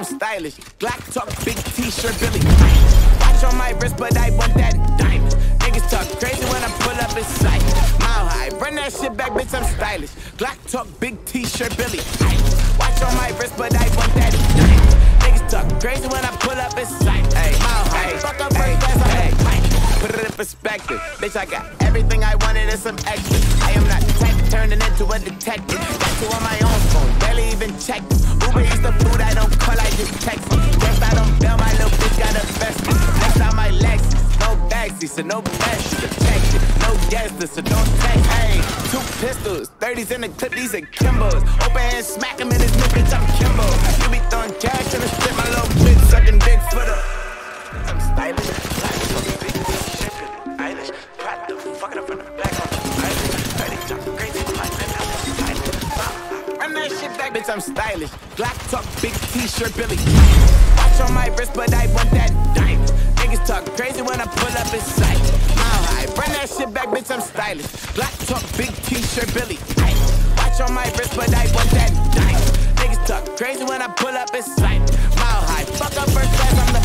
I'm stylish. Glock talk, big t-shirt, Billy. Watch on my wrist, but I want that diamond. Niggas talk crazy when I pull up in sight. Mile high, run that shit back, bitch, I'm stylish. Glock talk, big t-shirt, Billy. Watch on my wrist, but I want that diamond. Niggas talk crazy when I pull up in sight. Mile high, fuck up first class, put it in perspective. Bitch, I got everything I wanted and some extra. I am not the type to turn it into a detective. Got you on my own phone, barely even check it. Uber is the food I don't call, I just text it. Guess I don't bail, my little bitch got a vested. Next time my Lexus, no backseat, so no best protection. No guesses, so don't text. Hey, 2 pistols, 30s in the clip, these are Kimbos. Open hand, smack him in his new bitch, I'm Kimbo. You be throwing cash in the strip, my little bitch sucking dick for the. I'm stylish, bitch, I'm stylish. Glock talk, big t-shirt, Billy. Watch on my wrist, but I want that diamond. Niggas talk crazy when I pull up in sight. Mile high, run that shit back, bitch, I'm stylish. Glock talk, big t-shirt, Billy. Watch on my wrist, but I want that diamond. Niggas talk crazy when I pull up in sight. Mile high, fuck up first class, I'm the